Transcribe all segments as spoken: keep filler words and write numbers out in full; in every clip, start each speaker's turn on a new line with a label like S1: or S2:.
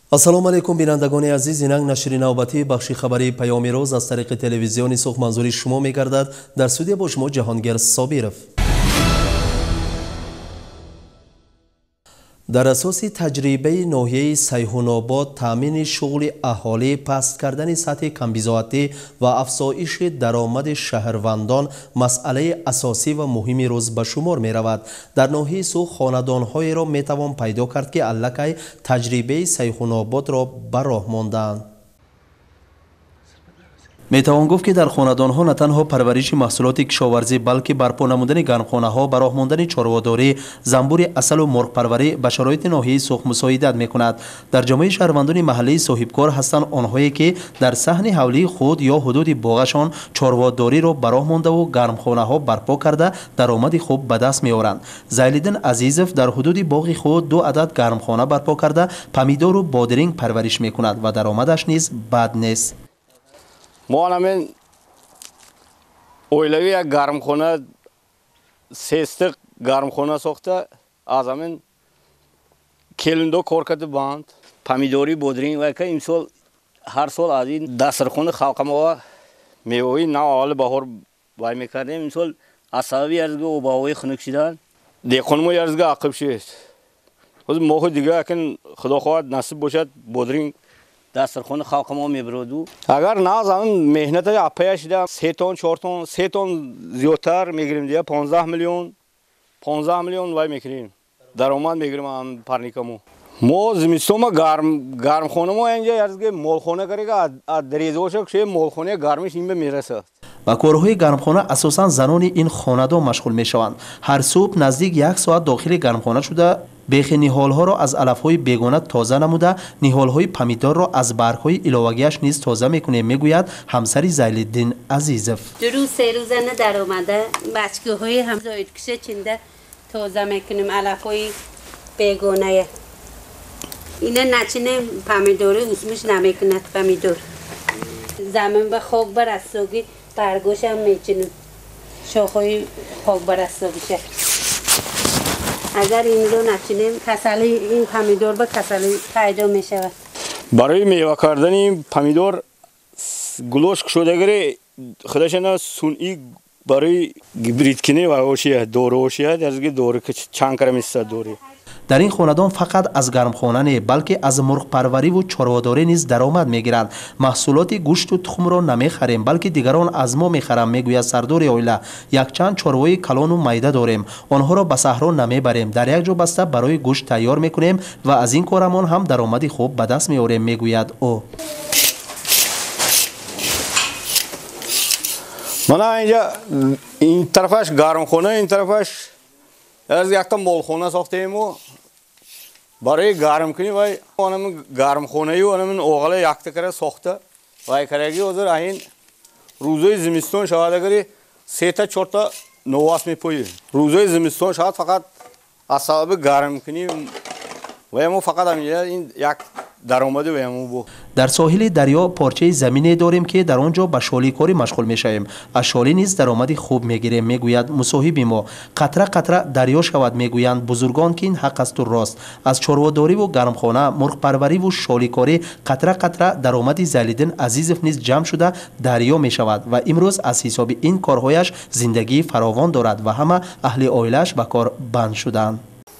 S1: ассалому алайкум бинандагони азиз, инак нашри навбатии бахши хабари паёми рӯз аз тариқи телевизиони сух манзури шумо мегардад. Дар студия бо шумо Ҷаҳонгир Собиров. дар асоси таҷрибаи ноҳияи Сайҳунобод таъмини шуғли аҳолӣ, паст кардани сатҳи камбизоатӣ ва афзоиши даромади шаҳрвандон масъалаи асосӣ ва муҳими рӯз ба шумор меравад. дар ноҳияи сух хонадонҳоеро метавон пайдо кард ки аллакай таҷрибаи Сайҳунободро ба роҳ мондаанд. метавон гуфт ки дар хонадонҳо на танҳо парвариши маҳсулоти кишоварзӣ, балки барпо намудани гармхонаҳо, ба роҳ мондани чорводорӣ, замбури асалу мурғпарварӣ ба шароити ноҳияи сух мусоидат мекунад. дар ҷамоаи шаҳрвандони маҳаллии соҳибкор ҳастанд онҳое ки дар саҳни ҳавлии худ ё ҳудуди боғашон чорводориро ба роҳ мондаву гармхонаҳо барпо карда даромади хуб ба даст меоранд. Зайлиддин Азизов дар ҳудуди боғи худ ду адад гармхона барпо карда помидору бодиринг парвариш мекунад ва даромадаш низ бад нест.
S2: мо ҳамин оилави як гармхона сестиқ гармхона сохта аз ҳамин келиндо кор карда банд помидори бодиринг ва имсол ҳар сол аз ин дастархони халқамова мевои нав аввали баҳор вай мекардем. имсол аз сабаби ярзга обҳавои хунук шидан деҳқонимо ярзга ақиб шид. ҳозир моҳи дига акин худо хоҳад насиб бошад бодиринг дастархони халқамо мебироду. агар на аз ҳамин меҳнатаи апая шида се тон чор тон се тон зиёдтар мегирем дига понздаҳ миллион понздаҳ миллион вай мекунем даромад мегирем ҳам парникамо. мо зимистома гарм гармхонамо инҷа ярзга молхона карега аз дарезаоша куше молхонаи гармиш ин ба мерасад.
S1: ба корҳои гармхона асосан занони ин хонадон машғул мешаванд. ҳар субҳ наздик як соат дохили гармхона шуда бехи ниҳолҳоро аз алафҳои бегона тоза намуда, ниҳолҳои помидорро аз баргҳои иловагиаш низ тоза мекунем, мегӯяд ҳамсари Зайлиддин Азизов.
S3: ду рӯз се рӯза надаромада бачкаҳои ҳамзоидкиша чинда тоза мекунем алафҳои бегонае. ина начинем помидори усмиш намекунад помидор. замин ба хок барастоги баргошам мечинем шохҳои хок барастогиша. агар инро начинем касали ин помидор ба касали пайдо мешавад.
S2: барои мева кардани помидор гулош кушодагари худашона сунъӣ барои гибридкини ва ошият дору ошият ярзги дору чанкара мисад дори.
S1: дар ин хонадон фақат аз гармхона не, балки аз мурғпарвариву чорводорӣ низ даромад мегиранд. маҳсулоти гӯшту тухмро намехарем, балки дигарон аз мо мехарам, мегӯяд сардори оила. якчанд чорвои калону майда дорем, онҳоро ба саҳро намебарем, дар як ҷо баста барои гӯшт тайёр мекунем ва аз ин корамон ҳам даромади хуб ба даст меорем, мегӯяд ӯ.
S2: мана инҷа ин тарафаш гармхона, ин тарафаш аз якта молхона сохтаемо барои гарм кунӣ вай онамин гармхонаю онамин оғала якта кара сохта вай караги ҳозир аин рӯзои зимистон шавад агари сета чорта новас мепоӣ. рӯзои зимистон шавад фақат аз сабаби гарм кунӣ вамо фақат ҳамин ин як даромади вамо бу.
S1: дар соҳили дарё порчаи замине дорем ки дар он ҷо ба шоликорӣ машғул мешавем. аз шолӣ низ даромади хуб мегирем, мегӯяд мусоҳиби мо. қатра қатра дарё шавад, мегӯянд бузургон ки ин ҳақ асту рост. аз чорводориву гармхона, мурғпарвариву шоликорӣ қатра қатра даромади Зайлиддин Азизов низ ҷамъ шуда дарё мешавад ва имрӯз аз ҳисоби ин корҳояш зиндагии фаровон дорад ва ҳама аҳли оилааш ба кор банд шуданд.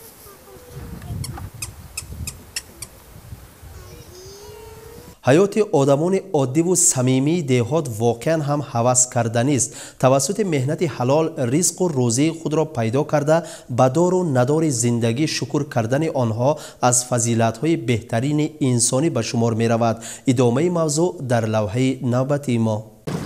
S1: ҳаёти одамони оддиву самимии деҳот воқеан ҳам ҳаваскарданист. тавассути меҳнати ҳалол ризқу рӯзии худро пайдо карда ба дору надори зиндагӣ шукр кардани онҳо аз фазилатҳои беҳтарини инсонӣ ба шумор меравад. идомаи мавзӯъ дар лавҳаи навбатии мо.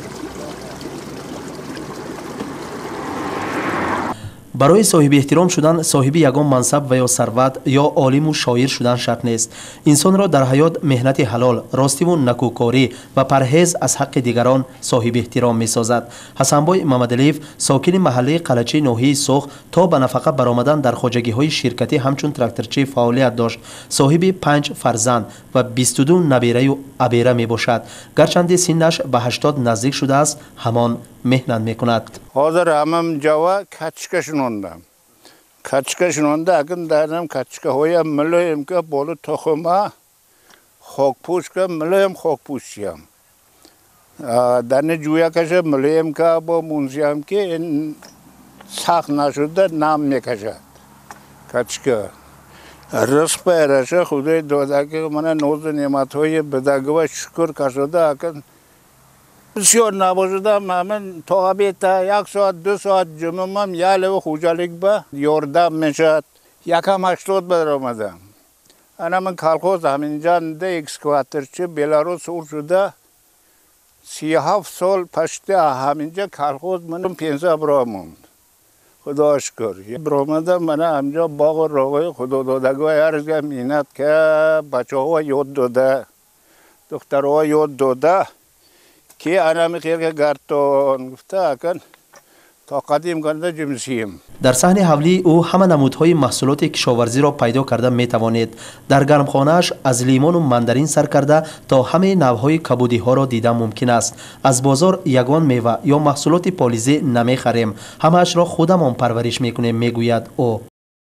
S1: барои соҳиби эҳтиром шудан соҳиби ягон мансаб ва ё сарват ё олиму шоир шудан шарт нест. инсонро дар ҳаёт меҳнати ҳалол, ростиву накӯкорӣ ва парҳез аз ҳаққи дигарон соҳиби эҳтиром месозад. ҳасанбой мамадалиев сокини маҳаллии қалачии ноҳияи сух то ба нафақа баромадан дар хоҷагиҳои ширкатӣ ҳамчун тракторчӣ фаъолият дошт. соҳиби панҷ фарзанд ва бисту ду набираю абера мебошад. гарчанде синнаш ба ҳаштод наздик шудааст, ҳамон меҳнат мекунад.
S4: ҳозир ҳамам ҷава качка шунондам. качка шунонда акин дардам качкаҳоям мулоем ки болу тухма خاکپوش که ملایم خاکپوشیم دنه جویا کشه ملایم که با منزیم که این سخت نشده نم میکشد کچکه رس پیرشه خدای داده که من نوز نعمت های بدگه و شکر کشده اکن بسیار نباشده من تا بیتا یک ساعت دو ساعت جمعم یه لو خوجالک با یاردم میشد یکم هشتاد بدر آمدم انا من کالخوز همینجا ده اکسکواترچه بیلاروس اور شده سی هفت سال پشته همینجا کالخوز من پینزه براموند خدا شکر برآمدم من همینجا باغ و راغای خدا دادگاه هرگاه مینت که بچه ها یاد داده دختر ها یاد داده که انا میخیر که گرتان گفته اکن تا قدیم کنده جمسیم.
S1: در صحن حولی او همه نمودهای محصولات کشاورزی را پیدا کرده می توانید. در گرمخانه‌اش از لیمون و ماندارین سر کرده تا همه نوعهای کبودی ها را دیدن ممکن است. از بازار یگان میوه یا محصولات پالیزی نمی خریم. همه اش را خودمان پرورش میکنیم میگوید او.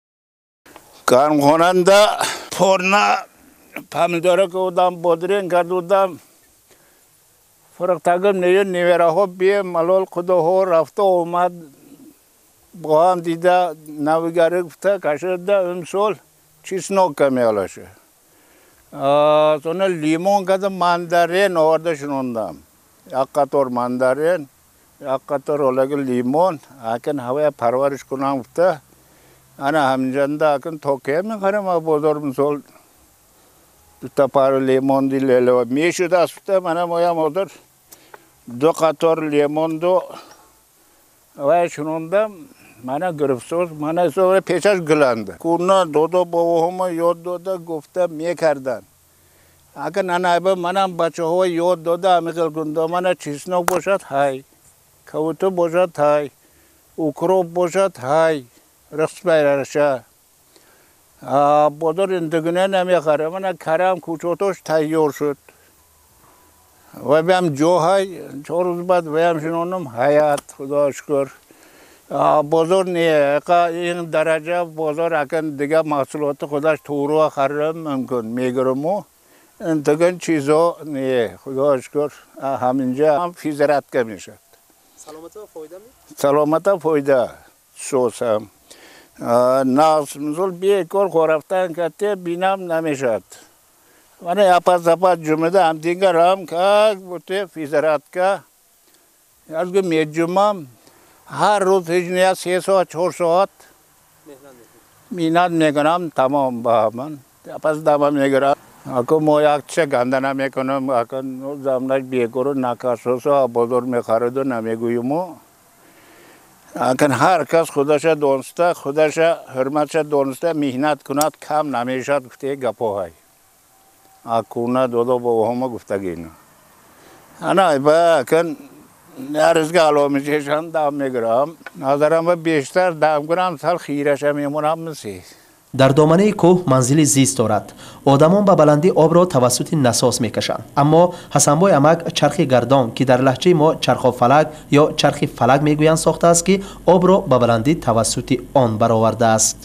S4: گرمخانه پرنا پمیداره که بودم بادرین کردودم فرق تاگم نیه نیوره ها بیه ملال خدا ها رفته اومد با هم دیده نویگره گفته کشده امسال چیز نوک کمی علاشه سونه لیمون کده ماندارین آورده شنوندم یک قطار ماندارین یک قطار اولگ لیمون اکن هوای پرورش کنم گفته انا همینجنده اکن توکه میخرم بازار امسال تا پارو لیمون دی لیلو میشد اسبته منم اویا مادر دو قطار لیمون دو و شنوندم منم گرفتار منم سوار پیشش گلنده کونا دو دو با هم یاد داده گفته میکردن اگه ننایبه منم بچه ها یاد داده امیقل گنده من چیزنو باشد های کوتو باشد های اوکروب باشد های رخص بیرشه بادر اندگونه نمیخره من کرم کوچوتوش تیار شد و بیم جو های چهار روز بعد بیم شنونم حیات خدا شکر بازار نیه این درجه بازار اکن دیگه محصولات خودش تورو خرم ممکن میگرم و انتگن چیزا نیه خدا شکر همینجا هم فیزرت که میشد
S1: سلامت و فایده می؟
S4: سلامت و فایده سوسم ناس مثل بیه کار خورفتن کته بینم نمیشد من اپا زپا جمعه هم دیگر هم که بوده فیزرات که از که میجمم هر روز هیچ نیا سه ساعت چهار ساعت مینت میکنم تمام با من پس دمم میگرم اکو ما یک چه گنده نمیکنم اکو زمانش بیه کرو نکاسوسا بازار میخرد و نمیگویم اکن هر کس خودش دانسته خودش حرمتش دانسته مهنت کند کم نمیشد گفته گپا های اکونه دو با همه گفتگی انا با اکن نرزگه علامی چشم دام میگرم نظرم بیشتر دام کنم سال خیرش میمونم مسی
S1: در دامنه کوه منزل زیست دارد. آدمان به بلندی آب را توسط نساس میکشند. اما حسنبای امک چرخ گردان که در لهجه ما چرخ فلک یا چرخ فلک میگویند ساخته است که آب را به بلندی توسط آن برآورده است.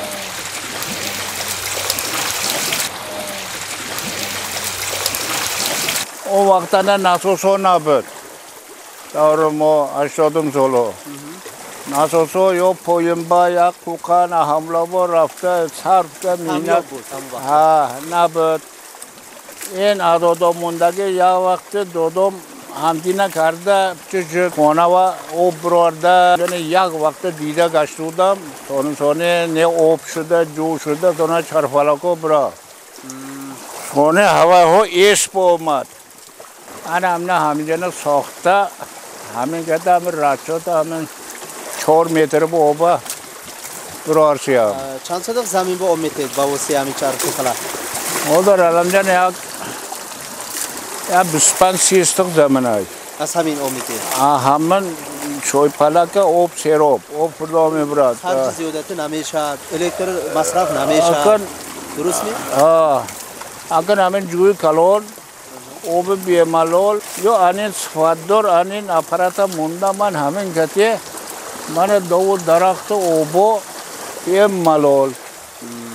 S4: او وقتا نساس ها نبود دار ما هشتادم سالو ناسوسو یا پایم با یک کوکان حمله با رفته صرف که مینت ها نبود این عدادا موندگی یک وقت دودم همتی نکرده چه خانه و آب برارده یعنی یک وقت دیده گشت بودم سانه سانه نه آب شده جو شده سانه چرفلکو برا خانه هوا ها ایش پا آمد انا همینه همینجا ساخته همین کده همین رچات همین چهار متر با آبا برار شیم.
S1: چند صدق زمین با آب میتید با وسیع همین چرخ فلک؟
S4: ما در علم جان یک یک بیست و پنج سی استق زمین های
S1: از همین آب میتید؟
S4: همین شوی فلک آب سیراب آب فردا میبرد
S1: خرج زیادتی نمیشد الکتر مصرف نمیشد درست می؟
S4: ها اگر همین جوی کلون آب بیمالول یا آنین صفادر آنین اپرات مونده من همین کتی من دو درخت آبو بیمالول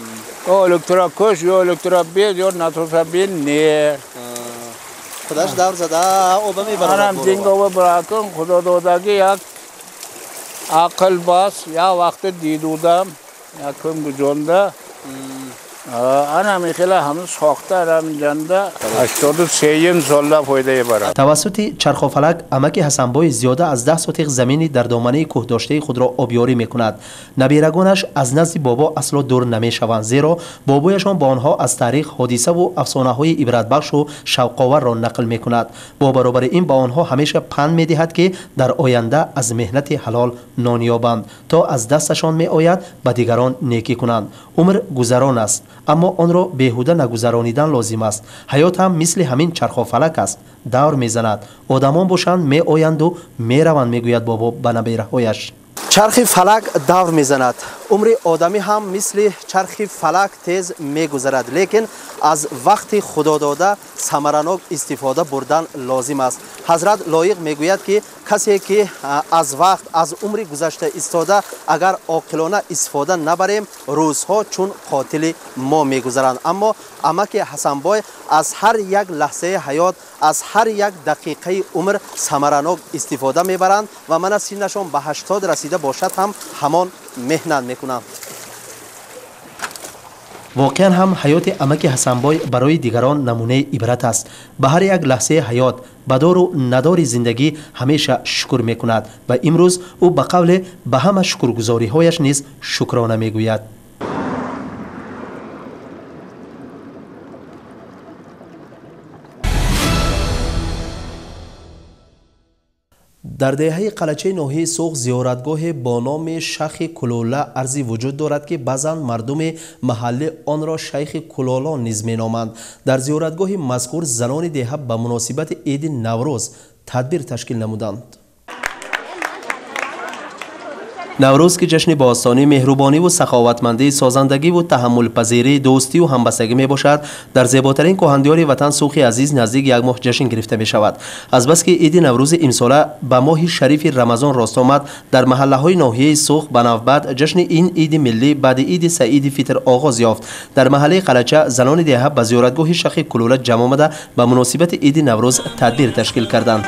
S4: یا الکترا کش یا الکترا بیز یا نتوسا بین نه
S1: خودش دور زده اوبه میبرد
S4: منم دینگ اوبه براکم خدا دادگی یک عقل باس یا وقت دیدودم یکم گجانده انا میخیلی همه ساخته رم جنده هشتاد و سه ساله فایده برد.
S1: توسط چرخ و فلک امک حسنبای زیاده از ده سوتیق زمینی در دامنه کوه داشته خود را آبیاری میکند. نبیرگانش از نزد بابا اصلا دور نمیشوند، زیرا بابایشان با آنها از تاریخ، حادثه و افسانه های عبرت بخش و شوق‌آور را نقل میکند. با برابر این با آنها همیشه پند میدهد که در آینده از مهنت حلال نان یابند تا از دستشان می آید به دیگران نیکی کنند. عمر گذران است، اما آن را بیهوده نگذرانیدن لازم است. حیات هم مثل همین چرخ و فلک است، دور میزند. آدمان باشند می آیند و می روند، میگوید بابا به نبیره‌هایش. چرخ فلک دور میزند، عمر آدمی هم مثل چرخ فلک تیز میگذرد، لیکن از وقت خدا داده ثمرناک استفاده بردن لازم است. حضرت لایق میگوید که کسی که از وقت از عمر گذشته ایستاده اگر عاقلانه استفاده نبریم روزها چون قاتل ما میگذرند. اما امک حسنبای از هر یک لحظه حیات، از هر یک دقیقه عمر ثمرناک استفاده میبرند و من از سنشان به هشتاد رسیده باشد هم همان مهنت میکنم. واقعا هم حیات امک حسنبای برای دیگران نمونه عبرت است. به هر یک لحظه حیات، بدار و ندار زندگی همیشه شکر میکند و امروز او به قول به همه شکرگزاری هایش نیز شکرانه میگوید. در دهه قلچه ناحیه سوخ زیارتگاه با نام شیخ کلوله ارزی وجود دارد که بعضا مردم محله آن را شیخ کلولا نیز مینامند. در زیارتگاه مذکور زنان دهه به مناسبت عید نوروز تدبیر تشکیل نمودند. نوروز که جشن باستانی مهربانی و سخاوتمندی، سازندگی و تحمل پذیری، دوستی و همبستگی می باشد، در زیباترین کهندیار وطن سوخ عزیز نزدیک یک ماه جشن گرفته می شود. از بس که عید نوروز امساله به ماه شریف رمضان راست آمد، در محله های ناحیه سوخ به نوبت جشن این عید ملی بعد عید سعید فطر آغاز یافت. در محله قلچه زنان دهه به زیارتگاه شیخ کلوله جمع آمده به مناسبت عید نوروز تدبیر تشکیل کردند.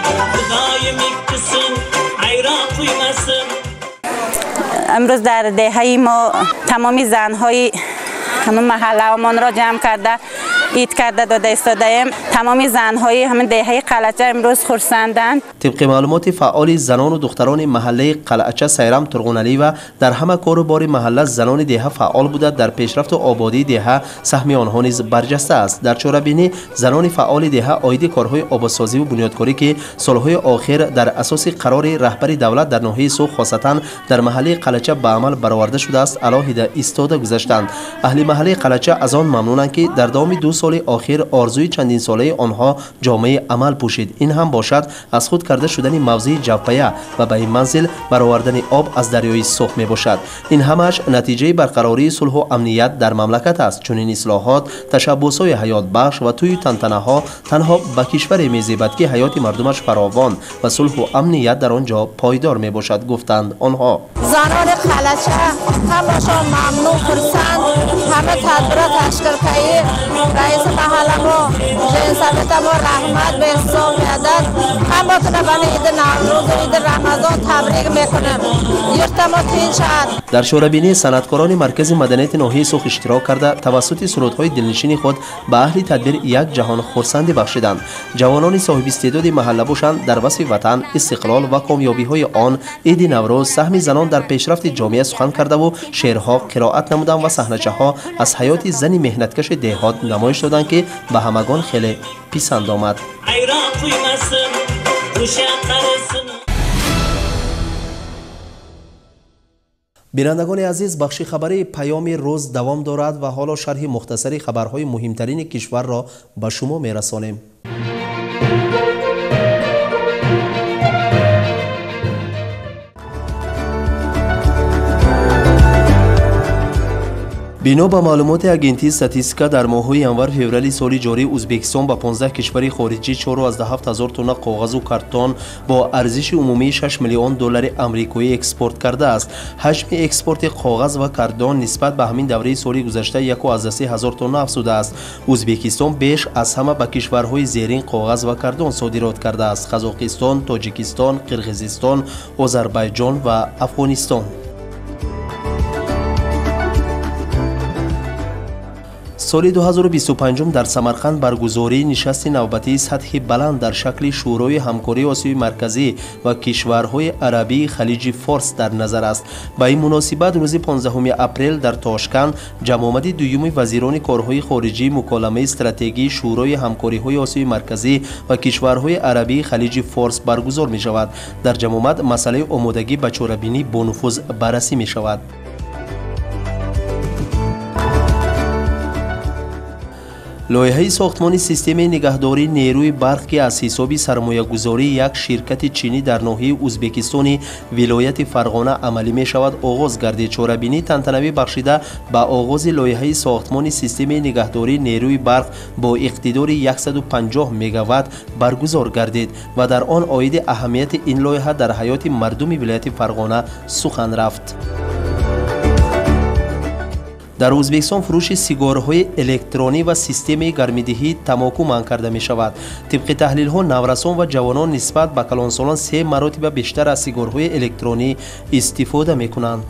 S5: امروز در دهه ما تمامی زنهای همون محله همان را جمع کرده عید کرده داده ایستاده‌ایم. تمامی زنهای همین دهه قلعچه امروز خرسندند.
S1: طبق معلومات فعال زنان و دختران محله قلعچه سیرم ترغونعلی و در همه کار و بار محله زنان دهه فعال بوده، در پیشرفت و آبادی دهه سهم آنها نیز برجسته است. در چاره‌بینی زنان فعال دهه عاید کارهای آبادسازی و بنیادکاری که سالهای آخر در اساس قرار رهبر دولت در ناحیه سوخ خاصتا در محله قلعچه به عمل برآورده شده است علاهیده ایستاده گذاشتند. اهل محله قلعچه از آن ممنونند که در دام دو سال آخر آرزوی چندین ساله آنها جامعه عمل پوشید. این هم باشد از خود کرده شدن موضع جوپیه و به این منزل برآوردن آب از دریای سوخ می باشد. این همش نتیجه برقراری صلح و امنیت در مملکت است. چون این اصلاحات تشبس‌های حیات بخش و توی تنتنه ها تنها به کشور میزیبد که حیات مردمش فراوان و صلح و امنیت در آنجا پایدار می باشد، گفتند آنها.
S6: زنان قلعچه همشون ممنون خرسند، همه تدبیر تشکیل کردن. رئیس محله ما جنسابت ما رحمت به حساب میادد. هم با تنبان عید نوروز و عید رمضان تبریک میکنم. یرت ما تین شد.
S1: در شورابینی صنعتکاران مرکز مدنیت ناحیه سوخ اشتراک کرده توسط سرودهای دلنشین خود به اهل تدبیر یک جهان خرسندی بخشیدند. جوانان صاحب استعداد محله باشند در وصف وطن، استقلال و کامیابی های آن عید نوروز سهم زنان در پیشرفت جامعه سخن کرده و شعرها قرائت نمودند و صحنه‌چه ها از حیات زنی مهنتکش دهات نمایش دادند که به همگان خیلی پسند آمد. بینندگان عزیز، بخش خبری پیام روز دوام دارد و حالا شرح مختصری خبرهای مهمترین کشور را به شما میرسانیم. бино ба маълумоти агентии статистика дар моҳҳои январ феврали соли ҷорӣ ӯзбекистон ба понздаҳ кишвари хориҷӣ чору аздаҳ ҳафт ҳазор тонна коғазу картон бо арзиши умумии шаш миллион доллари амрикоӣ экспорт кардааст. ҳаҷми экспорти коғаз ва картон нисбат ба ҳамин давраи соли гузашта яку азда се ҳазор тонна афзудааст. ӯзбекистон беш аз ҳама ба кишварҳои зерин коғаз ва картон содирот кардааст: қазоқистон, тоҷикистон, қирғизистон, озарбойҷон ва афғонистон. соли ду ҳазору бисту панҷум дар Самарқанд баргузории нишасти навбатии сатҳи баланд дар шакли шӯрои ҳамкории Осиёи марказӣ ва кишварҳои арабии халиҷи Форс дар назар аст. Ба ин муносибат рӯзи понздаҳуми апрел дар Тошканд ҷамъомади дуюми вазирони корҳои хориҷӣ муколамаи стратегии шӯрои ҳамкориҳои Осиёи марказӣ ва кишварҳои арабии халиҷи Форс баргузор мешавад. Дар ҷамъомат масъалаи омодагӣ ба чорабинӣ бонуфуз баррасӣ мешавад. лоиҳаи сохтмони системаи нигаҳдории нерӯи барқ ки аз ҳисоби сармоягузории як ширкати чинӣ дар ноҳияи Ӯзбекистони вилояти Фарғона амалӣ мешавад оғоз гардид. Чорабинии тантанавӣ бахшида ба оғози лоиҳаи сохтмони системаи нигаҳдории нерӯи барқ бо иқтидори сад و панҷоҳ мегаватт баргузор гардид ва дар он оиди аҳамияти ин лоиҳа дар ҳаёти мардуми вилояти Фарғона сухан рафт. дар Ӯзбекистон фурӯши сигарҳои электронӣ ва системаи гармидиҳӣ тамоку манъ карда мешавад. тибқи таҳлилҳо наврасон ва ҷавонон нисбат ба калонсолон се маротиба бештар аз сигарҳои электронӣ истифода мекунанд.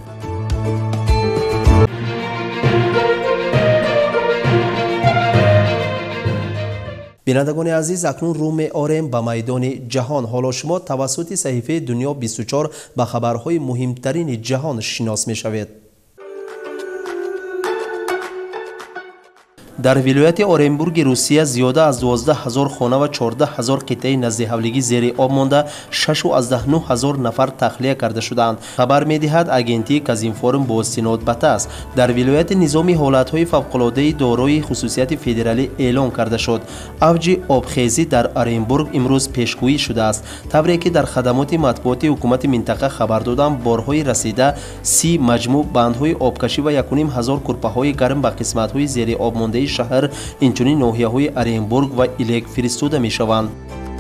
S1: бинандагони азиз, акнун рӯ меорем ба майдони ҷаҳон. ҳоло шумо тавассути саҳифаи Дунё бисту чор ба хабарҳои муҳимтарини ҷаҳон шинос мешавед. дар вилояти Оренбурги Русия зиёда аз дувоздаҳ ҳазор хона ва чордаҳ ҳазор қитъаи назди зери об монда шашу аздаҳ нӯҳ ҳазор нафар тахлия карда шуданд. хабар медиҳад агентии Казинформ бо истинод ба ТАСС. дар вилояти низоми ҳолатҳои фавқулоддаи дорои хусусияти федералӣ эълон карда шуд. авҷи обхезӣ дар Оренбург имрӯз пешгӯӣ шудааст. тавре ки дар хадамоти матбуоти ҳукумати минтақа хабар доданд, борҳои расида си маҷмӯъ бандҳои обкашӣ ва якуним ҳазор курпаҳои гарм ба қисматҳои зери обмондаи шаҳр инчунин ноҳияҳои Оренбург ва Илек фиристода мешаванд.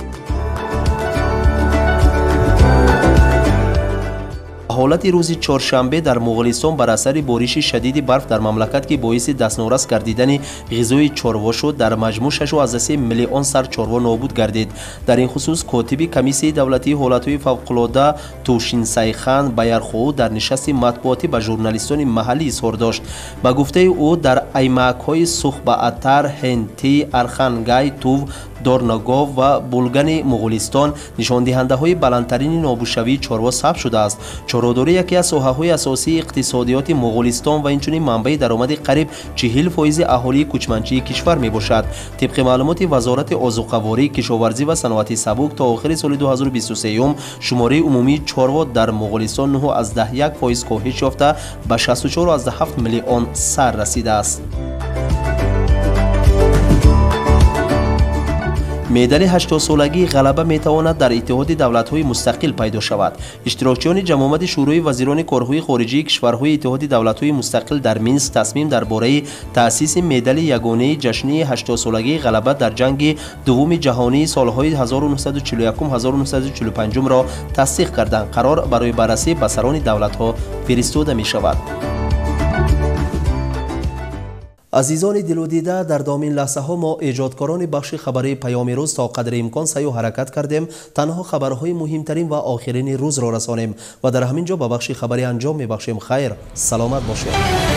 S1: ҳолати рӯзи чоршанбе дар Муғулистон бар асари бориши шадиди барф дар мамлакат ки боиси дастнорас гардидани ғизои чорво шуд, дар маҷмӯъ шашу азда се миллион сар чорво нобуд гардид. дар ин хусус котиби комиссияи давлатии ҳолатҳои фавқулодда Тушинсайхан Баярхоу дар нишасти матбуотӣ ба журналистони маҳаллӣ изҳор дошт. ба гуфтаи ӯ, дар аймакҳои Сухбаатар, Ҳенти, Архангай, Тув, Дорногов ва Булгани Муғулистон нишондиҳандаҳои баландтарини нобудшавии чорво сабт шудааст. чорводорӣ яке аз соҳаҳои асосии иқтисодиёти Муғулистон ва инчунин манбаи даромади қариб чил фоизи аҳолии кӯчманчии кишвар мебошад. тибқи маълумоти Вазорати Озуқаворӣ, Кишоварзӣ ва саноати сабук, то охири соли ду ҳазору бисту сеюм шумораи умумии чорво дар Муғулистон нӯҳ аздаҳ як фоиз коҳиш ёфта ба шасту чору аздаҳ ҳафт миллион сар расидааст. медали ҳаштодсолагии ғалаба метавонад дар иттиҳоди давлатҳои мустақил пайдо шавад. иштирокчиёни ҷамъомади шӯрои вазирони корҳои хориҷии кишварҳои иттиҳоди давлатҳои мустақил дар Минск тасмим дар бораи таъсиси медали ягонаи ҷашнии ҳаштодсолагии ғалаба дар ҷанги дуввуми ҷаҳонии солҳои ҳазору нуҳсаду чилу якум ҳазору нуҳсаду чилу панҷумро тасдиқ карданд. қарор барои баррасӣ ба сарони давлатҳо фиристода мешавад. азизони дилудида, дар домин лаҳзаҳо мо эҷодкорони бахши хабари паёми рӯз то қадри имкон сайю ҳаракат кардем танҳо хабарҳои муҳимтарин ва охирини рӯзро расонем ва дар ҳамин ҷо ба бахши хабари анҷом мебахшем. хайр, саломат бошед.